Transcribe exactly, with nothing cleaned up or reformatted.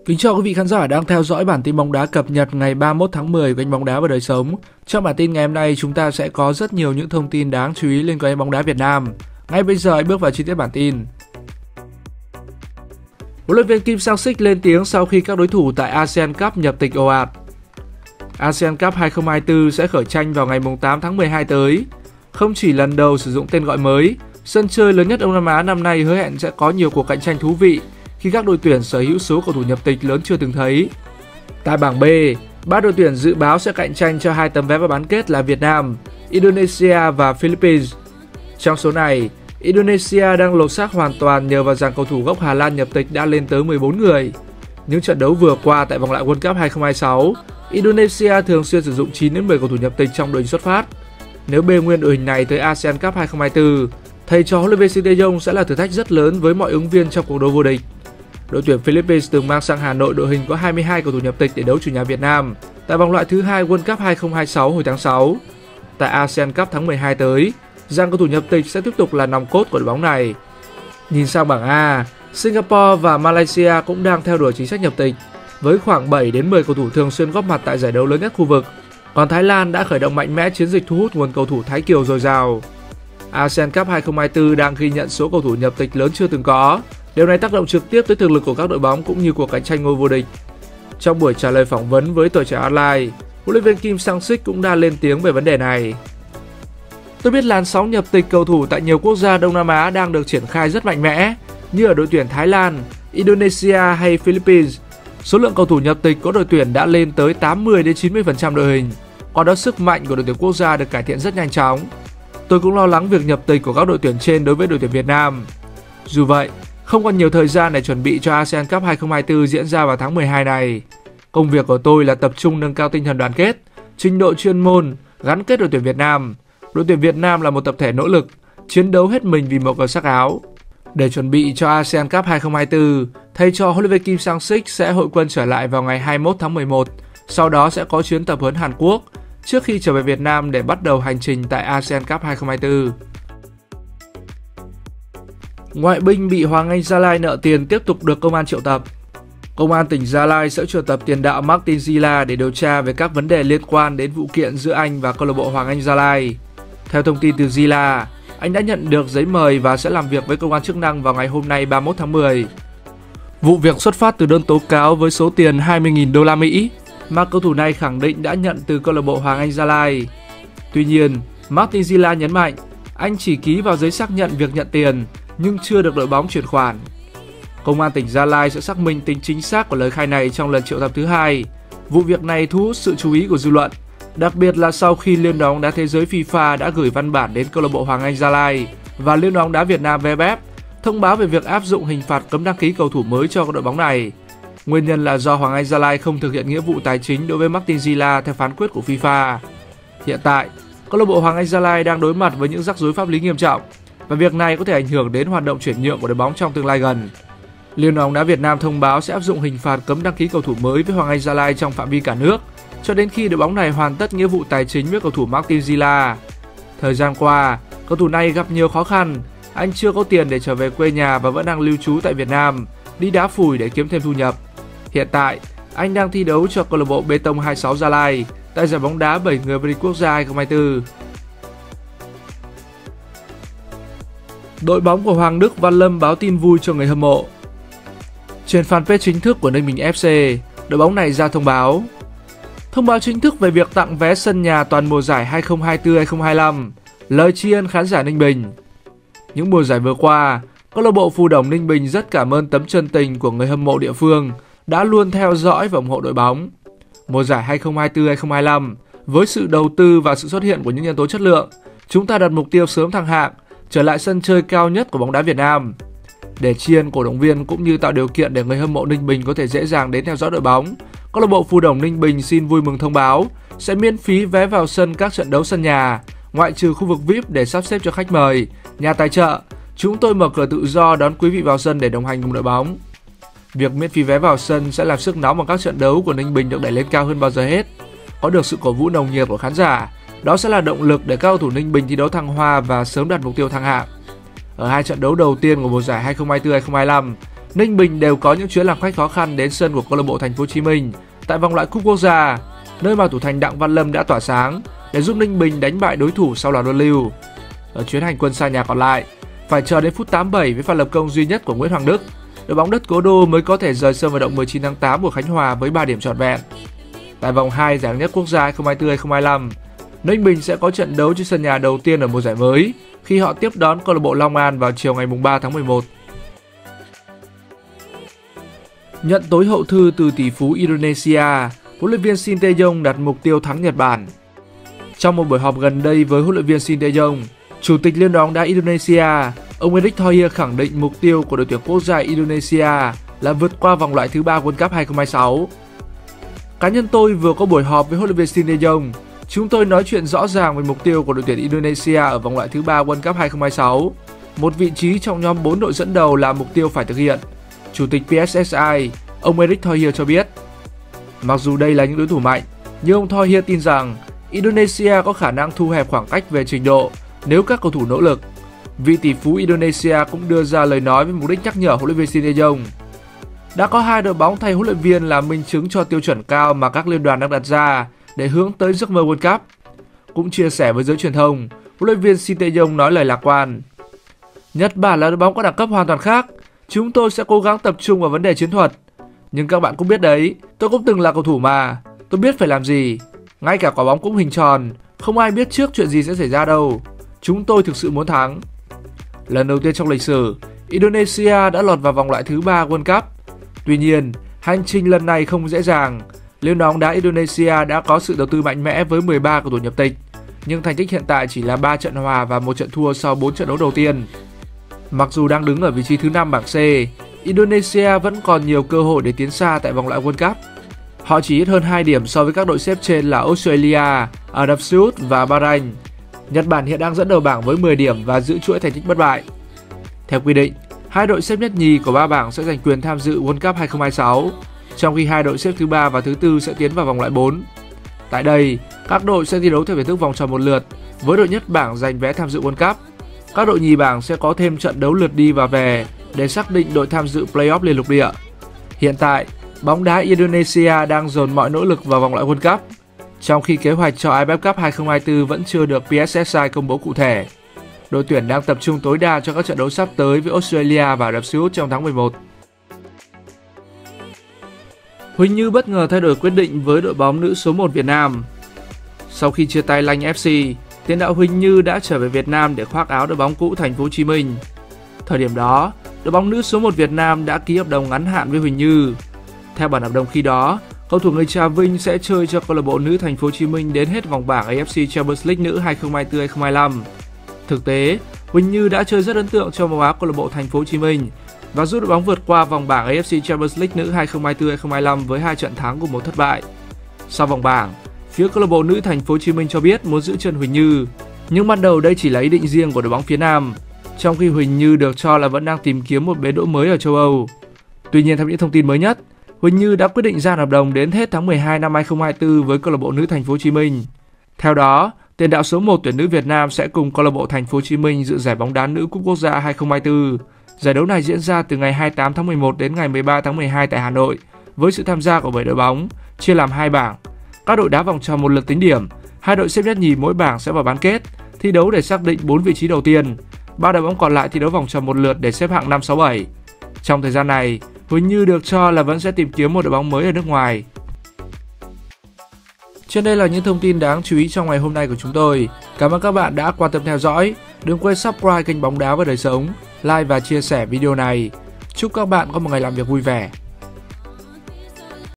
Kính chào quý vị khán giả đang theo dõi bản tin bóng đá cập nhật ngày ba mươi mốt tháng mười của kênh Bóng Đá và Đời Sống. Trong bản tin ngày hôm nay chúng ta sẽ có rất nhiều những thông tin đáng chú ý liên quan đến bóng đá Việt Nam. Ngay bây giờ hãy bước vào chi tiết bản tin. Huấn luyện viên Kim Sang-sik lên tiếng sau khi các đối thủ tại a sê an Cup nhập tịch ồ ạt. a sê an Cup hai không hai tư sẽ khởi tranh vào ngày tám tháng mười hai tới. Không chỉ lần đầu sử dụng tên gọi mới, sân chơi lớn nhất Đông Nam Á năm nay hứa hẹn sẽ có nhiều cuộc cạnh tranh thú vị khi các đội tuyển sở hữu số cầu thủ nhập tịch lớn chưa từng thấy. Tại bảng B, ba đội tuyển dự báo sẽ cạnh tranh cho hai tấm vé vào bán kết là Việt Nam, Indonesia và Philippines. Trong số này, Indonesia đang lột xác hoàn toàn nhờ vào dàn cầu thủ gốc Hà Lan nhập tịch đã lên tới mười bốn người. Những trận đấu vừa qua tại vòng loại World Cup hai không hai sáu, Indonesia thường xuyên sử dụng chín đến mười cầu thủ nhập tịch trong đội hình xuất phát. Nếu bê nguyên đội hình này tới a sê an Cup hai không hai tư, thầy trò huấn luyện viên Sinteyong sẽ là thử thách rất lớn với mọi ứng viên trong cuộc đấu vô địch. Đội tuyển Philippines từng mang sang Hà Nội đội hình có hai mươi hai cầu thủ nhập tịch để đấu chủ nhà Việt Nam tại vòng loại thứ hai World Cup hai không hai sáu hồi tháng sáu. Tại a sê an Cup tháng mười hai tới, dàn cầu thủ nhập tịch sẽ tiếp tục là nòng cốt của đội bóng này. Nhìn sang bảng A, Singapore và Malaysia cũng đang theo đuổi chính sách nhập tịch với khoảng bảy đến mười cầu thủ thường xuyên góp mặt tại giải đấu lớn nhất khu vực. Còn Thái Lan đã khởi động mạnh mẽ chiến dịch thu hút nguồn cầu thủ Thái Kiều dồi dào. a sê an Cup hai không hai tư đang ghi nhận số cầu thủ nhập tịch lớn chưa từng có. Điều này tác động trực tiếp tới thực lực của các đội bóng cũng như cuộc cạnh tranh ngôi vô địch. Trong buổi trả lời phỏng vấn với Tuổi Trẻ Online, huấn luyện viên Kim Sang-sik cũng đã lên tiếng về vấn đề này. Tôi biết làn sóng nhập tịch cầu thủ tại nhiều quốc gia Đông Nam Á đang được triển khai rất mạnh mẽ, như ở đội tuyển Thái Lan, Indonesia hay Philippines. Số lượng cầu thủ nhập tịch có đội tuyển đã lên tới tám mươi đến chín mươi phần trăm đội hình, qua đó sức mạnh của đội tuyển quốc gia được cải thiện rất nhanh chóng. Tôi cũng lo lắng việc nhập tịch của các đội tuyển trên đối với đội tuyển Việt Nam. Dù vậy, không còn nhiều thời gian để chuẩn bị cho a sê an Cup hai không hai tư diễn ra vào tháng mười hai này. Công việc của tôi là tập trung nâng cao tinh thần đoàn kết, trình độ chuyên môn, gắn kết đội tuyển Việt Nam. Đội tuyển Việt Nam là một tập thể nỗ lực, chiến đấu hết mình vì màu cờ sắc áo. Để chuẩn bị cho a sê an Cup hai không hai tư, thầy trò huấn luyện viên Kim Sang-sik sẽ hội quân trở lại vào ngày hai mươi mốt tháng mười một, sau đó sẽ có chuyến tập huấn Hàn Quốc trước khi trở về Việt Nam để bắt đầu hành trình tại a sê an Cup hai không hai tư. Ngoại binh bị Hoàng Anh Gia Lai nợ tiền tiếp tục được công an triệu tập. Công an tỉnh Gia Lai sẽ triệu tập tiền đạo Martin Zila để điều tra về các vấn đề liên quan đến vụ kiện giữa anh và câu lạc bộ Hoàng Anh Gia Lai. Theo thông tin từ Zila, anh đã nhận được giấy mời và sẽ làm việc với cơ quan chức năng vào ngày hôm nay ba mươi mốt tháng mười. Vụ việc xuất phát từ đơn tố cáo với số tiền hai mươi nghìn đô la Mỹ mà cầu thủ này khẳng định đã nhận từ câu lạc bộ Hoàng Anh Gia Lai. Tuy nhiên, Martin Zila nhấn mạnh anh chỉ ký vào giấy xác nhận việc nhận tiền nhưng chưa được đội bóng chuyển khoản. Công an tỉnh Gia Lai sẽ xác minh tính chính xác của lời khai này trong lần triệu tập thứ hai. Vụ việc này thu hút sự chú ý của dư luận, đặc biệt là sau khi Liên đoàn bóng đá thế giới FIFA đã gửi văn bản đến câu lạc bộ Hoàng Anh Gia Lai và Liên đoàn bóng đá Việt Nam vê ép ép thông báo về việc áp dụng hình phạt cấm đăng ký cầu thủ mới cho các đội bóng này. Nguyên nhân là do Hoàng Anh Gia Lai không thực hiện nghĩa vụ tài chính đối với Martin Zila theo phán quyết của FIFA. Hiện tại, câu lạc bộ Hoàng Anh Gia Lai đang đối mặt với những rắc rối pháp lý nghiêm trọng và việc này có thể ảnh hưởng đến hoạt động chuyển nhượng của đội bóng trong tương lai gần. Liên đoàn bóng đá Việt Nam thông báo sẽ áp dụng hình phạt cấm đăng ký cầu thủ mới với Hoàng Anh Gia Lai trong phạm vi cả nước cho đến khi đội bóng này hoàn tất nghĩa vụ tài chính với cầu thủ Martin Zila. Thời gian qua, cầu thủ này gặp nhiều khó khăn, anh chưa có tiền để trở về quê nhà và vẫn đang lưu trú tại Việt Nam, đi đá phủi để kiếm thêm thu nhập. Hiện tại, anh đang thi đấu cho câu lạc bộ Bê Tông hai mươi sáu Gia Lai tại giải bóng đá bảy người vô địch quốc gia hai không hai tư. Đội bóng của Hoàng Đức Văn Lâm báo tin vui cho người hâm mộ. Trên fanpage chính thức của Ninh Bình ép xê, đội bóng này ra thông báo. Thông báo chính thức về việc tặng vé sân nhà toàn mùa giải hai không hai tư hai không hai lăm, lời tri ân khán giả Ninh Bình. Những mùa giải vừa qua, câu lạc bộ Phù Đổng Ninh Bình rất cảm ơn tấm chân tình của người hâm mộ địa phương đã luôn theo dõi và ủng hộ đội bóng. Mùa giải hai không hai tư hai không hai lăm, với sự đầu tư và sự xuất hiện của những nhân tố chất lượng, chúng ta đặt mục tiêu sớm thăng hạng, trở lại sân chơi cao nhất của bóng đá Việt Nam. Để tri ân cổ động viên cũng như tạo điều kiện để người hâm mộ Ninh Bình có thể dễ dàng đến theo dõi đội bóng, câu lạc bộ Phù Đổng Ninh Bình xin vui mừng thông báo sẽ miễn phí vé vào sân các trận đấu sân nhà, ngoại trừ khu vực vi ai pi để sắp xếp cho khách mời, nhà tài trợ. Chúng tôi mở cửa tự do đón quý vị vào sân để đồng hành cùng đội bóng. Việc miễn phí vé vào sân sẽ làm sức nóng bằng các trận đấu của Ninh Bình được đẩy lên cao hơn bao giờ hết. Có được sự cổ vũ nồng nhiệt của khán giả, đó sẽ là động lực để các cầu thủ Ninh Bình thi đấu thăng hoa và sớm đạt mục tiêu thăng hạng. Ở hai trận đấu đầu tiên của mùa giải hai không hai tư hai không hai lăm, Ninh Bình đều có những chuyến làm khách khó khăn đến sân của câu lạc bộ Thành phố Hồ Chí Minh tại vòng loại cúp quốc gia, nơi mà thủ thành Đặng Văn Lâm đã tỏa sáng để giúp Ninh Bình đánh bại đối thủ sau loạt luân lưu. Ở chuyến hành quân xa nhà còn lại, phải chờ đến phút tám mươi bảy với pha lập công duy nhất của Nguyễn Hoàng Đức, đội bóng đất Cố Đô mới có thể rời sân vận động mười chín tháng tám của Khánh Hòa với ba điểm trọn vẹn. Tại vòng hai giải hạng nhất quốc gia hai không hai tư hai không hai lăm, Ninh Bình sẽ có trận đấu trên sân nhà đầu tiên ở mùa giải mới khi họ tiếp đón câu lạc bộ Long An vào chiều ngày ba tháng mười một. Nhận tối hậu thư từ tỷ phú Indonesia, huấn luyện viên Shin Tae-yong đặt mục tiêu thắng Nhật Bản. Trong một buổi họp gần đây với huấn luyện viên Shin Tae-yong, Chủ tịch Liên đoàn bóng đá Indonesia, ông Erick Thohir khẳng định mục tiêu của đội tuyển quốc gia Indonesia là vượt qua vòng loại thứ ba World Cup hai không hai sáu. Cá nhân tôi vừa có buổi họp với huấn luyện viên Shin Tae-yong. Chúng tôi nói chuyện rõ ràng về mục tiêu của đội tuyển Indonesia ở vòng loại thứ ba World Cup hai không hai sáu. Một vị trí trong nhóm bốn đội dẫn đầu là mục tiêu phải thực hiện. Chủ tịch pê ét ét i, ông Erick Thohir cho biết. Mặc dù đây là những đối thủ mạnh, nhưng ông Thohir tin rằng Indonesia có khả năng thu hẹp khoảng cách về trình độ nếu các cầu thủ nỗ lực. Vị tỷ phú Indonesia cũng đưa ra lời nói với mục đích nhắc nhở huấn luyện viên Shin Tae-yong. Đã có hai đội bóng thay huấn luyện viên là minh chứng cho tiêu chuẩn cao mà các liên đoàn đang đặt ra để hướng tới giấc mơ World Cup. Cũng chia sẻ với giới truyền thông, huấn luyện viên Shin Tae-yong nói lời lạc quan. Nhật Bản là đội bóng có đẳng cấp hoàn toàn khác. Chúng tôi sẽ cố gắng tập trung vào vấn đề chiến thuật. Nhưng các bạn cũng biết đấy, tôi cũng từng là cầu thủ mà. Tôi biết phải làm gì. Ngay cả quả bóng cũng hình tròn. Không ai biết trước chuyện gì sẽ xảy ra đâu. Chúng tôi thực sự muốn thắng. Lần đầu tiên trong lịch sử, Indonesia đã lọt vào vòng loại thứ ba World Cup. Tuy nhiên, hành trình lần này không dễ dàng. Liên đoàn bóng đá Indonesia đã có sự đầu tư mạnh mẽ với mười ba cầu thủ nhập tịch, nhưng thành tích hiện tại chỉ là ba trận hòa và một trận thua sau bốn trận đấu đầu tiên. Mặc dù đang đứng ở vị trí thứ năm bảng C, Indonesia vẫn còn nhiều cơ hội để tiến xa tại vòng loại World Cup. Họ chỉ ít hơn hai điểm so với các đội xếp trên là Australia, Ả Rập Xê Út và Bahrain. Nhật Bản hiện đang dẫn đầu bảng với mười điểm và giữ chuỗi thành tích bất bại. Theo quy định, hai đội xếp nhất nhì của ba bảng sẽ giành quyền tham dự World Cup hai không hai sáu, trong khi hai đội xếp thứ ba và thứ tư sẽ tiến vào vòng loại bốn. Tại đây, các đội sẽ thi đấu theo hình thức vòng tròn một lượt, với đội nhất bảng giành vé tham dự World Cup. Các đội nhì bảng sẽ có thêm trận đấu lượt đi và về để xác định đội tham dự play-off liên lục địa. Hiện tại, bóng đá Indonesia đang dồn mọi nỗ lực vào vòng loại World Cup, trong khi kế hoạch cho a ép ép Cup hai không hai tư vẫn chưa được pê ét ét i công bố cụ thể. Đội tuyển đang tập trung tối đa cho các trận đấu sắp tới với Australia và Ả Rập Xê Út trong tháng mười một. Huỳnh Như bất ngờ thay đổi quyết định với đội bóng nữ số một Việt Nam. Sau khi chia tay Lanh ép xê, tiền đạo Huỳnh Như đã trở về Việt Nam để khoác áo đội bóng cũ Thành phố Hồ Chí Minh. Thời điểm đó, đội bóng nữ số một Việt Nam đã ký hợp đồng ngắn hạn với Huỳnh Như. Theo bản hợp đồng khi đó, cầu thủ người Trà Vinh sẽ chơi cho câu lạc bộ nữ Thành phố Hồ Chí Minh đến hết vòng bảng a ép xê Champions League nữ hai không hai tư hai không hai lăm. Thực tế, Huỳnh Như đã chơi rất ấn tượng cho màu áo câu lạc bộ Thành phố Hồ Chí Minh và giúp đội bóng vượt qua vòng bảng a ép xê Champions League nữ hai không hai tư hai không hai lăm với hai trận thắng cùng một thất bại. Sau vòng bảng, phía câu lạc bộ nữ Thành phố Hồ Chí Minh cho biết muốn giữ chân Huỳnh Như, nhưng ban đầu đây chỉ là ý định riêng của đội bóng phía Nam, trong khi Huỳnh Như được cho là vẫn đang tìm kiếm một bến đỗ mới ở châu Âu. Tuy nhiên, theo những thông tin mới nhất, Huỳnh Như đã quyết định gia hạn hợp đồng đến hết tháng mười hai năm hai không hai tư với câu lạc bộ nữ Thành phố Hồ Chí Minh. Theo đó, tiền đạo số một tuyển nữ Việt Nam sẽ cùng câu lạc bộ Thành phố Hồ Chí Minh dự giải bóng đá nữ cúp quốc gia hai không hai tư. Giải đấu này diễn ra từ ngày hai mươi tám tháng mười một đến ngày mười ba tháng mười hai tại Hà Nội, với sự tham gia của bảy đội bóng, chia làm hai bảng. Các đội đá vòng tròn một lượt tính điểm, hai đội xếp nhất nhì mỗi bảng sẽ vào bán kết, thi đấu để xác định bốn vị trí đầu tiên. Ba đội bóng còn lại thi đấu vòng tròn một lượt để xếp hạng năm, sáu, bảy. Trong thời gian này, Huỳnh Như được cho là vẫn sẽ tìm kiếm một đội bóng mới ở nước ngoài. Trên đây là những thông tin đáng chú ý trong ngày hôm nay của chúng tôi. Cảm ơn các bạn đã quan tâm theo dõi. Đừng quên subscribe kênh Bóng Đá và Đời Sống, like và chia sẻ video này. Chúc các bạn có một ngày làm việc vui vẻ.